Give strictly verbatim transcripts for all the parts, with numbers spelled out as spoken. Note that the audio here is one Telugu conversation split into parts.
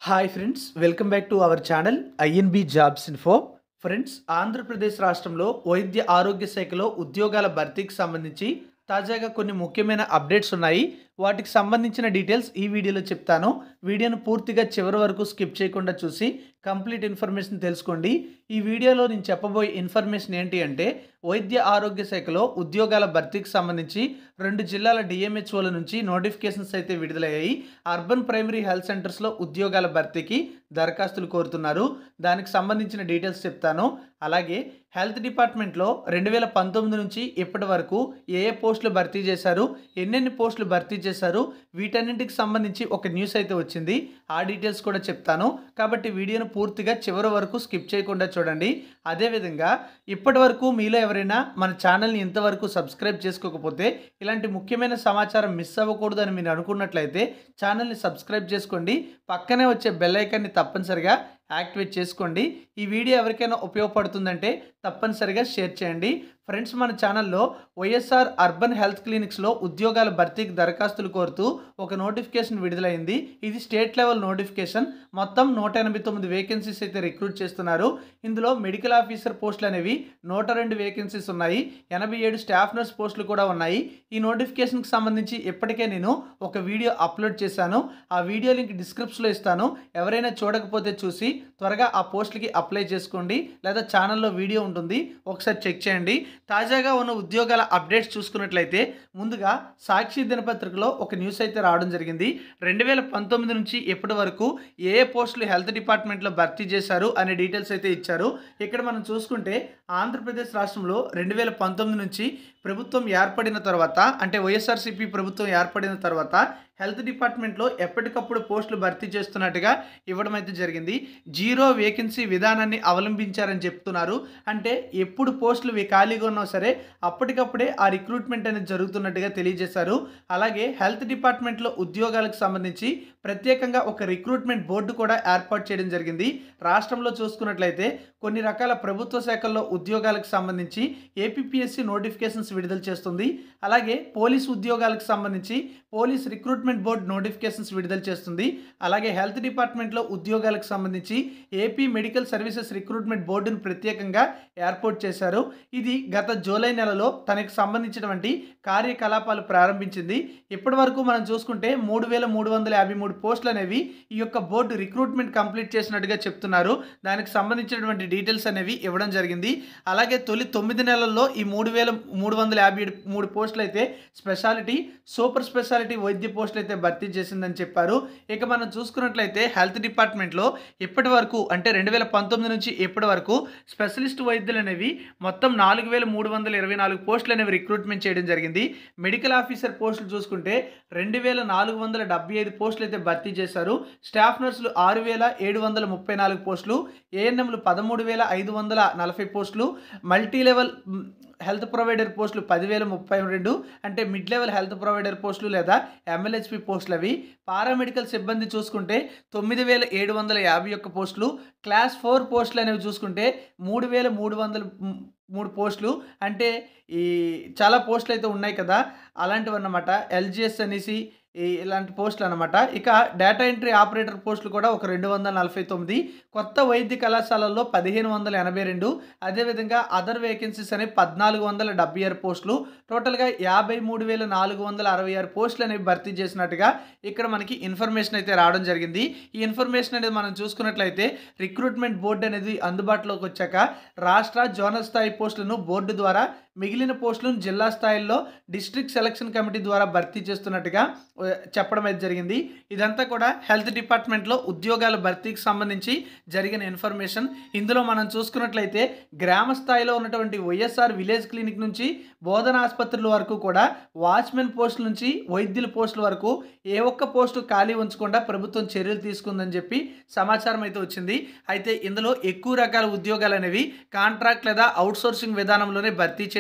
Hi friends, welcome back to our channel INB jobs info. Friends, Andhra Pradesh రాష్ట్రంలో వైద్య ఆరోగ్య శాఖలో ఉద్యోగాల భర్తీకి సంబంధించి తాజాగా కొన్ని ముఖ్యమైన అప్డేట్స్ ఉన్నాయి. వాటికి సంబంధించిన డీటెయిల్స్ ఈ వీడియోలో చెప్తాను. వీడియోను పూర్తిగా చివరి వరకు స్కిప్ చేయకుండా చూసి కంప్లీట్ ఇన్ఫర్మేషన్ తెలుసుకోండి. ఈ వీడియోలో నేను చెప్పబోయే ఇన్ఫర్మేషన్ ఏంటి అంటే, వైద్య ఆరోగ్య శాఖలో ఉద్యోగాల భర్తీకి సంబంధించి రెండు జిల్లాల డిఎంహెచ్ఓల నుంచి నోటిఫికేషన్స్ అయితే విడుదలయ్యాయి. అర్బన్ ప్రైమరీ హెల్త్ సెంటర్స్లో ఉద్యోగాల భర్తీకి దరఖాస్తులు కోరుతున్నారు. దానికి సంబంధించిన డీటెయిల్స్ చెప్తాను. అలాగే హెల్త్ డిపార్ట్మెంట్లో రెండు వేల పంతొమ్మిది నుంచి ఇప్పటి వరకు ఏ ఏ పోస్టులు భర్తీ చేశారు, ఎన్నెన్ని పోస్టులు భర్తీ చేశారు, వీటన్నింటికి సంబంధించి ఒక న్యూస్ అయితే వచ్చింది. ఆ డీటెయిల్స్ కూడా చెప్తాను. కాబట్టి వీడియోను పూర్తిగా చివరి వరకు స్కిప్ చేయకుండా చూడండి. అదేవిధంగా ఇప్పటి వరకు మీలో ఎవరైనా మన ఛానల్ని ఇంతవరకు సబ్స్క్రైబ్ చేసుకోకపోతే, ఇలాంటి ముఖ్యమైన సమాచారం మిస్ అవ్వకూడదు అని మీరు అనుకున్నట్లయితే ఛానల్ని సబ్స్క్రైబ్ చేసుకోండి. పక్కనే వచ్చే బెల్ ఐకాన్ని తప్పనిసరిగా యాక్టివేట్ చేసుకోండి. ఈ వీడియో ఎవరికైనా ఉపయోగపడుతుందంటే తప్పనిసరిగా షేర్ చేయండి. ఫ్రెండ్స్, మన ఛానల్లో వైఎస్ఆర్ అర్బన్ హెల్త్ క్లినిక్స్లో ఉద్యోగాల భర్తీకి దరఖాస్తులు కోరుతూ ఒక నోటిఫికేషన్ విడుదలైంది. ఇది స్టేట్ లెవెల్ నోటిఫికేషన్. మొత్తం నూట ఎనభై తొమ్మిది వేకెన్సీస్ అయితే రిక్రూట్ చేస్తున్నారు. ఇందులో మెడికల్ ఆఫీసర్ పోస్టులు అనేవి నూట రెండు వేకెన్సీస్ ఉన్నాయి. ఎనభై ఏడు స్టాఫ్ నర్స్ పోస్టులు కూడా ఉన్నాయి. ఈ నోటిఫికేషన్కి సంబంధించి ఇప్పటికే నేను ఒక వీడియో అప్లోడ్ చేశాను. ఆ వీడియో లింక్ డిస్క్రిప్షన్లో ఇస్తాను. ఎవరైనా చూడకపోతే చూసి త్వరగా ఆ పోస్టులకి అప్లై చేసుకోండి, లేదా ఛానల్లో వీడియో ఉంటుంది, ఒకసారి చెక్ చేయండి. తాజాగా ఉన్న ఉద్యోగాల అప్డేట్స్ చూసుకున్నట్లయితే, ముందుగా సాక్షి దినపత్రికలో ఒక న్యూస్ అయితే రావడం జరిగింది. రెండు వేల పంతొమ్మిది నుంచి ఇప్పటి వరకు ఏ ఏ పోస్టులు హెల్త్ డిపార్ట్మెంట్లో భర్తీ చేశారు అనే డీటెయిల్స్ అయితే ఇచ్చారు. ఇక్కడ మనం చూసుకుంటే ఆంధ్రప్రదేశ్ రాష్ట్రంలో రెండు వేల పంతొమ్మిది నుంచి ప్రభుత్వం ఏర్పడిన తర్వాత, అంటే వైఎస్ఆర్సీపీ ప్రభుత్వం ఏర్పడిన తర్వాత హెల్త్ డిపార్ట్మెంట్లో ఎప్పటికప్పుడు పోస్టులు భర్తీ చేస్తున్నట్టుగా ఇవ్వడం అయితే జరిగింది. జీరో వేకెన్సీ విధానాన్ని అవలంబించారని చెప్తున్నారు. అంటే ఎప్పుడు పోస్టులు ఖాళీగా ఉన్నా సరే అప్పటికప్పుడే ఆ రిక్రూట్మెంట్ అనేది జరుగుతున్నట్టుగా తెలియజేశారు. అలాగే హెల్త్ డిపార్ట్మెంట్లో ఉద్యోగాలకు సంబంధించి ప్రత్యేకంగా ఒక రిక్రూట్మెంట్ బోర్డు కూడా ఏర్పాటు చేయడం జరిగింది. రాష్ట్రంలో చూసుకున్నట్లయితే కొన్ని రకాల ప్రభుత్వ శాఖల్లో ఉద్యోగాలకు సంబంధించి ఏపీపీఎస్సీ నోటిఫికేషన్స్ విడుదల చేస్తుంది. అలాగే పోలీస్ ఉద్యోగాలకు సంబంధించి పోలీస్ రిక్రూట్మెంట్ బోర్డు నోటిఫికేషన్స్ విడుదల చేస్తుంది. అలాగే హెల్త్ డిపార్ట్మెంట్లో ఉద్యోగాలకు సంబంధించి ఏపీ మెడికల్ సర్వీసెస్ రిక్రూట్మెంట్ బోర్డును ప్రత్యేకంగా ఏర్పాటు చేశారు. ఇది గత జూలై నెలలో తనకు సంబంధించినటువంటి కార్యకలాపాలు ప్రారంభించింది. ఇప్పటి వరకు మనం చూసుకుంటే మూడు వేల మూడు వందల యాభై మూడు పోస్టులు అనేవి ఈ యొక్క బోర్డు రిక్రూట్మెంట్ కంప్లీట్ చేసినట్టుగా చెప్తున్నారు. దానికి సంబంధించినటువంటి డీటెయిల్స్ అనేవి ఇవ్వడం జరిగింది. అలాగే తొలి తొమ్మిది నెలల్లో ఈ మూడు వేల మూడు వందల యాభై మూడు పోస్టులు అయితే స్పెషాలిటీ, సూపర్ స్పెషాలిటీ వైద్య పోస్టులు అయితే భర్తీ చేసిందని చెప్పారు. ఇక మనం చూసుకున్నట్లయితే హెల్త్ డిపార్ట్మెంట్లో ఇప్పటి వరకు, అంటే రెండు వేల పంతొమ్మిది నుంచి ఇప్పటి వరకు స్పెషలిస్ట్ వైద్యులు అనేవి మొత్తం నాలుగు వేల మూడు వందల ఇరవై నాలుగు పోస్టులు అనేవి రిక్రూట్మెంట్ చేయడం జరిగింది. మెడికల్ ఆఫీసర్ పోస్టులు చూసుకుంటే రెండు వేల నాలుగు వందల డెబ్బై ఐదు పోస్టులు అయితే భర్తీ చేశారు. స్టాఫ్ నర్సులు ఆరు వేల ఏడు వందల ముప్పై నాలుగు పోస్టులు, ఏఎన్ఎంలు పదమూడు వేల ఐదు వందల నలభై పోస్టులు, మల్టీ లెవెల్ హెల్త్ ప్రొవైడర్ పోస్టులు పదివేల ముప్పై రెండు, అంటే మిడ్ లెవెల్ హెల్త్ ప్రొవైడర్ పోస్టులు లేదా ఎంఎల్హెచ్పి పోస్టులు అవి. పారామెడికల్ సిబ్బంది చూసుకుంటే తొమ్మిది వేల ఏడు వందల యాభై ఒక్క పోస్టులు, క్లాస్ ఫోర్ పోస్టులు అనేవి చూసుకుంటే మూడు వేల మూడు వందల మూడు పోస్టులు. అంటే ఈ చాలా పోస్టులు అయితే ఉన్నాయి కదా, అలాంటివి అన్నమాట. ఎల్జిఎస్ అనేసి ఇలాంటి పోస్టులు అనమాట. ఇక డేటా ఎంట్రీ ఆపరేటర్ పోస్టులు కూడా ఒక రెండు వందల నలభై తొమ్మిది, కొత్త వైద్య కళాశాలల్లో పదిహేను వందల ఎనభై రెండు, అదేవిధంగా అదర్ వేకెన్సీస్ అనేవి పద్నాలుగు వందల డెబ్బై ఆరు పోస్టులు. టోటల్గా యాభై మూడు వేల నాలుగు వందల అరవై ఆరు పోస్టులు అనేవి భర్తీ చేసినట్టుగా ఇక్కడ మనకి ఇన్ఫర్మేషన్ అయితే రావడం జరిగింది. ఈ ఇన్ఫర్మేషన్ అనేది మనం చూసుకున్నట్లయితే రిక్రూట్మెంట్ బోర్డు అనేది అందుబాటులోకి వచ్చాక రాష్ట్ర జోనల్ స్థాయి పోస్టులను బోర్డు ద్వారా, మిగిలిన పోస్టులను జిల్లా స్థాయిలో డిస్ట్రిక్ట్ సెలక్షన్ కమిటీ ద్వారా భర్తీ చేస్తున్నట్టుగా చెప్పడం అయితే జరిగింది. ఇదంతా కూడా హెల్త్ డిపార్ట్మెంట్లో ఉద్యోగాల భర్తీకి సంబంధించి జరిగిన ఇన్ఫర్మేషన్. ఇందులో మనం చూసుకున్నట్లయితే గ్రామ స్థాయిలో ఉన్నటువంటి వైఎస్ఆర్ విలేజ్ క్లినిక్ నుంచి బోధన ఆసుపత్రుల వరకు కూడా వాచ్మెన్ పోస్టుల నుంచి వైద్యుల పోస్టుల వరకు ఏ ఒక్క పోస్టు ఖాళీ ఉంచకుండా ప్రభుత్వం చర్యలు తీసుకుందని చెప్పి సమాచారం అయితే వచ్చింది. అయితే ఇందులో ఎక్కువ రకాల ఉద్యోగాలు అనేవి కాంట్రాక్ట్ లేదా అవుట్సోర్సింగ్ విధానంలోనే భర్తీ చేయడం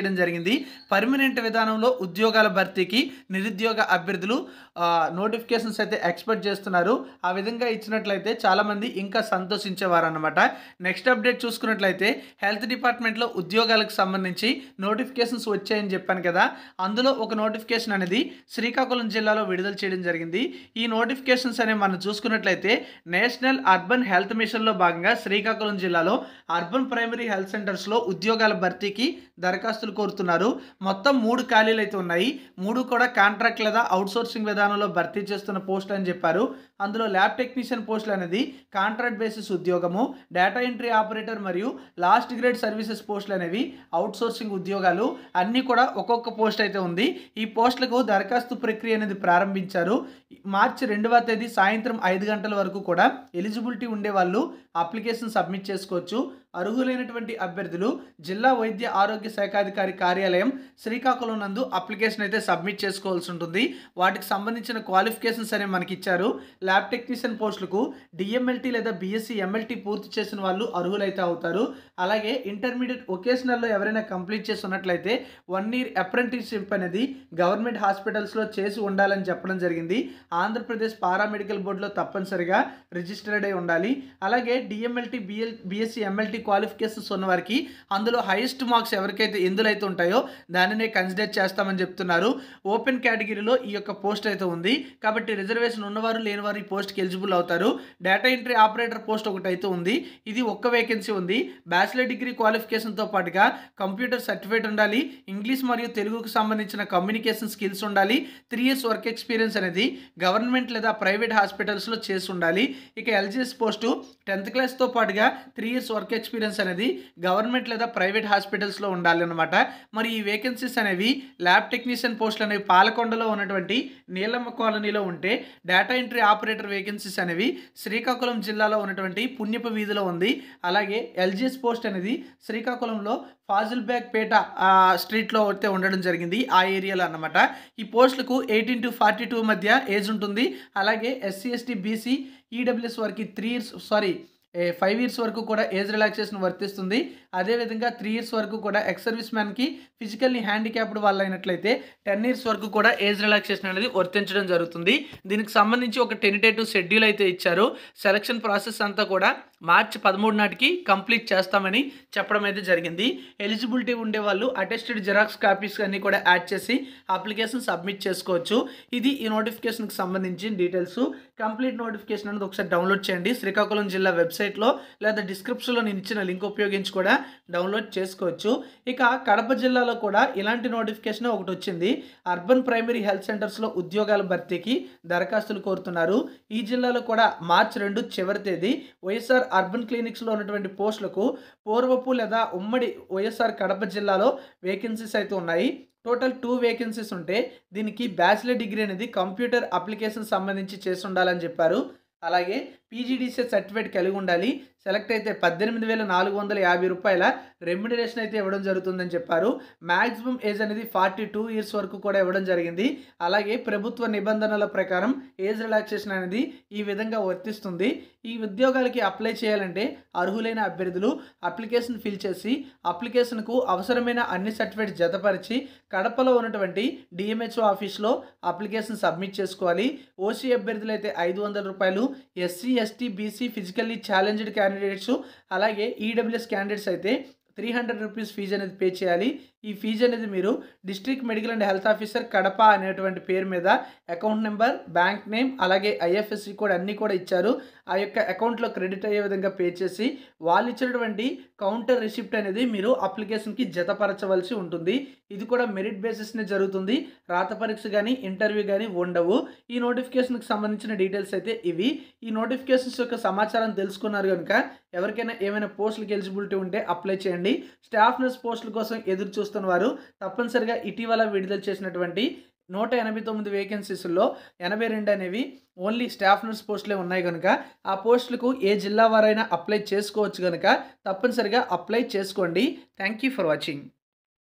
చేయడం జరిగింది. పర్మనెంట్ విధానంలో ఉద్యోగాల భర్తీకి నిరుద్యోగ అభ్యర్థులు నోటిఫికేషన్స్ అయితే ఎక్స్పెక్ట్ చేస్తున్నారు. ఆ విధంగా ఇచ్చినట్లయితే చాలామంది ఇంకా సంతోషించేవారు అన్నమాట. నెక్స్ట్ అప్డేట్ చూసుకున్నట్లయితే హెల్త్ డిపార్ట్మెంట్లో ఉద్యోగాలకు సంబంధించి నోటిఫికేషన్స్ వచ్చాయని చెప్పాను కదా, అందులో ఒక నోటిఫికేషన్ అనేది శ్రీకాకుళం జిల్లాలో విడుదల చేయడం జరిగింది. ఈ నోటిఫికేషన్స్ అనేవి మనం చూసుకున్నట్లయితే నేషనల్ అర్బన్ హెల్త్ మిషన్లో భాగంగా శ్రీకాకుళం జిల్లాలో అర్బన్ ప్రైమరీ హెల్త్ సెంటర్స్లో ఉద్యోగాల భర్తీకి దరఖాస్తులు కోరుతున్నారు. మొత్తం మూడు ఖాళీలు అయితే ఉన్నాయి. మూడు కూడా కాంట్రాక్ట్ లేదా అవుట్సోర్సింగ్ విధానంలో భర్తీ చేస్తున్న పోస్టులు అని చెప్పారు. అందులో ల్యాబ్ టెక్నీషియన్ పోస్టులు అనేది కాంట్రాక్ట్ బేసిస్ ఉద్యోగము, డేటా ఎంట్రీ ఆపరేటర్ మరియు లాస్ట్ గ్రేడ్ సర్వీసెస్ పోస్టులు అనేవి అవుట్సోర్సింగ్ ఉద్యోగాలు. అన్నీ కూడా ఒక్కొక్క పోస్ట్ అయితే ఉంది. ఈ పోస్టులకు దరఖాస్తు ప్రక్రియ అనేది ప్రారంభించారు. మార్చి రెండవ తేదీ సాయంత్రం ఐదు గంటల వరకు కూడా ఎలిజిబిలిటీ ఉండే వాళ్ళు అప్లికేషన్ సబ్మిట్ చేసుకోవచ్చు. అర్హులైనటువంటి అభ్యర్థులు జిల్లా వైద్య ఆరోగ్య శాఖాధికారి కార్యాలయం శ్రీకాకుళం నందు అప్లికేషన్ అయితే సబ్మిట్ చేసుకోవాల్సి ఉంటుంది. వాటికి సంబంధించిన క్వాలిఫికేషన్స్ అనేవి మనకి ఇచ్చారు. ల్యాబ్ టెక్నీషియన్ పోస్టులకు డిఎంఎల్టీ లేదా బీఎస్సీ ఎంఎల్టీ పూర్తి చేసిన వాళ్ళు అర్హులైతే అవుతారు. అలాగే ఇంటర్మీడియట్ వొకేషనల్లో ఎవరైనా కంప్లీట్ చేసి ఉన్నట్లయితే వన్ ఇయర్ అప్రెంటిస్షిప్ అనేది గవర్నమెంట్ హాస్పిటల్స్లో చేసి ఉండాలని చెప్పడం జరిగింది. ఆంధ్రప్రదేశ్ పారామెడికల్ బోర్డులో తప్పనిసరిగా రిజిస్టర్డ్ అయి ఉండాలి. అలాగే DMLT BL BSc MLT qualifications ఉన్న వారికి అందులో హైయెస్ట్ మార్క్స్ ఎవరికైతే ఎందులో అయితే ఉంటాయో దానినే కన్సిడర్ చేస్తామని చెప్తున్నారు. ఓపెన్ కేటగిరీలో ఈ యొక్క పోస్ట్ అయితే ఉంది కాబట్టి రిజర్వేషన్ ఉన్నవారు లేనివారు ఈ పోస్ట్కి ఎలిజిబుల్ అవుతారు. డేటా ఎంట్రీ ఆపరేటర్ పోస్ట్ ఒకటి అయితే ఉంది. ఇది ఒక్క వేకెన్సీ ఉంది. బ్యాచిలర్ డిగ్రీ క్వాలిఫికేషన్తో పాటుగా కంప్యూటర్ సర్టిఫికేట్ ఉండాలి. ఇంగ్లీష్ మరియు తెలుగుకు సంబంధించిన కమ్యూనికేషన్ స్కిల్స్ ఉండాలి. త్రీ ఇయర్స్ వర్క్ ఎక్స్పీరియన్స్ అనేది గవర్నమెంట్ లేదా ప్రైవేట్ హాస్పిటల్స్లో చేసి ఉండాలి. ఇక ఎల్జీఎస్ పోస్టు టెన్త్ క్లాస్తో పాటుగా త్రీ ఇయర్స్ వర్క్ ఎక్స్పీరియన్స్ అనేది గవర్నమెంట్ లేదా ప్రైవేట్ హాస్పిటల్స్లో ఉండాలి అన్నమాట. మరి ఈ వేకెన్సీస్ అనేవి ల్యాబ్ టెక్నీషియన్ పోస్టులు అనేవి పాలకొండలో ఉన్నటువంటి నీలమ్మ కాలనీలో ఉంటే, డేటా ఎంట్రీ ఆపరేటర్ వేకెన్సీస్ అనేవి శ్రీకాకుళం జిల్లాలో ఉన్నటువంటి పుణ్యపు వీధిలో ఉంది. అలాగే ఎల్జీఎస్ పోస్ట్ అనేది శ్రీకాకుళంలో ఫాజిల్బ్యాగ్ పేట స్ట్రీట్లో అయితే ఉండడం జరిగింది, ఆ ఏరియాలో అన్నమాట. ఈ పోస్టులకు ఎయిటీన్ టు ఫార్టీ టూ మధ్య ఏజ్ ఉంటుంది. అలాగే ఎస్సీ ఎస్టీ బీసీ ఈడబ్ల్యూఎస్ వారికి three years sorry five years వరకు కూడా ఏజ్ రిలాక్సేషన్ వర్తిస్తుంది. అదేవిధంగా త్రీ ఇయర్స్ వరకు కూడా ఎక్స్ సర్వీస్ మ్యాన్కి ఫిజికల్లీ హ్యాండిక్యాప్డ్ వాళ్ళు అయినట్లయితే టెన్ ఇయర్స్ వరకు కూడా ఏజ్ రిలాక్సేషన్ అనేది వర్తించడం జరుగుతుంది. దీనికి సంబంధించి ఒక టెంటేటివ్ షెడ్యూల్ అయితే ఇచ్చారు. సెలక్షన్ ప్రాసెస్ అంతా కూడా మార్చి పదమూడు నాటికి కంప్లీట్ చేస్తామని చెప్పడం అయితే జరిగింది. ఎలిజిబిలిటీ ఉండే వాళ్ళు అటెస్టెడ్ జిరాక్స్ కాపీస్ అన్ని కూడా యాడ్ చేసి అప్లికేషన్ సబ్మిట్ చేసుకోవచ్చు. ఇది ఈ నోటిఫికేషన్కి సంబంధించిన డీటెయిల్స్. కంప్లీట్ నోటిఫికేషన్ అనేది ఒకసారి డౌన్లోడ్ చేయండి. శ్రీకాకుళం జిల్లా వెబ్సైట్లో లేదా డిస్క్రిప్షన్లో నేను ఇచ్చిన లింక్ ఉపయోగించి కూడా డౌన్లోడ్ చేసుకోవచ్చు. ఇక కడప జిల్లాలో కూడా ఇలాంటి నోటిఫికేషన్ ఒకటి వచ్చింది. అర్బన్ ప్రైమరీ హెల్త్ సెంటర్స్లో ఉద్యోగాల భర్తీకి దరఖాస్తులు కోరుతున్నారు. ఈ జిల్లాలో కూడా మార్చి రెండు చివరి తేదీ వైఎస్ఆర్ అర్బన్ క్లినిక్స్లో ఉన్నటువంటి పోస్టులకు పూర్వపు లేదా ఉమ్మడి వైఎస్ఆర్ కడప జిల్లాలో వేకెన్సీస్ అయితే ఉన్నాయి. టోటల్ టూ వేకెన్సీస్ ఉంటే దీనికి బ్యాచిలర్ డిగ్రీ అనేది కంప్యూటర్ అప్లికేషన్ సంబంధించి చేసి ఉండాలని చెప్పారు. అలాగే పీజీడీసీ సర్టిఫికేట్ కలిగి ఉండాలి. సెలెక్ట్ అయితే పద్దెనిమిది వేల నాలుగు వందల యాభై రూపాయల రెమ్యునరేషన్ అయితే ఇవ్వడం జరుగుతుందని చెప్పారు. మ్యాక్సిమం ఏజ్ అనేది ఫార్టీ టూ ఇయర్స్ వరకు కూడా ఇవ్వడం జరిగింది. అలాగే ప్రభుత్వ నిబంధనల ప్రకారం ఏజ్ రిలాక్సేషన్ అనేది ఈ విధంగా వర్తిస్తుంది. ఈ ఉద్యోగాలకి అప్లై చేయాలంటే అర్హులైన అభ్యర్థులు అప్లికేషన్ ఫిల్ చేసి అప్లికేషన్కు అవసరమైన అన్ని సర్టిఫికేట్స్ జతపరిచి కడపలో ఉన్నటువంటి డిఎంహెచ్ఓ ఆఫీస్లో అప్లికేషన్ సబ్మిట్ చేసుకోవాలి. ఓసీ అభ్యర్థులు అయితే ఐదు వందల రూపాయలు, SC ST BC physically challenged candidates అలాగే ఈడబ్ల్యూఎస్ క్యాండిడేట్స్ అయితే త్రీ హండ్రెడ్ రూపీస్ ఫీజు అనేది పే చేయాలి. ఈ ఫీజు అనేది మీరు district medical and health officer Kadapa అనేటువంటి పేరు మీద అకౌంట్ నెంబర్, బ్యాంక్ నేమ్ అలాగే ఐఎఫ్ఎస్సి కోడ్ అన్నీ కూడా ఇచ్చారు. ఆ యొక్క అకౌంట్లో క్రెడిట్ అయ్యే విధంగా పే చేసి వాళ్ళు ఇచ్చినటువంటి కౌంటర్ రిసిప్ట్ అనేది మీరు అప్లికేషన్కి జతపరచవలసి ఉంటుంది. ఇది కూడా మెరిట్ బేసిస్నే జరుగుతుంది. రాత పరీక్ష కానీ ఇంటర్వ్యూ కానీ ఉండవు. ఈ నోటిఫికేషన్కి సంబంధించిన డీటెయిల్స్ అయితే ఇవి. ఈ నోటిఫికేషన్స్ యొక్క సమాచారం తెలుసుకున్నారు కనుక ఎవరికైనా ఏమైనా పోస్టులకు ఎలిజిబిలిటీ ఉంటే అప్లై చేయండి. స్టాఫ్ నర్స్ పోస్టుల కోసం ఎదురు చూస్తున్న వారు తప్పనిసరిగా ఇటీవల విడుదల చేసినటువంటి నూట ఎనభై తొమ్మిది వేకెన్సీస్లో ఎనభై రెండు అనేవి ఓన్లీ స్టాఫ్ నర్స్ పోస్టులే ఉన్నాయి కనుక ఆ పోస్టులకు ఏ జిల్లా వారైనా అప్లై చేసుకోవచ్చు కనుక తప్పనిసరిగా అప్లై చేసుకోండి. Thank you for watching.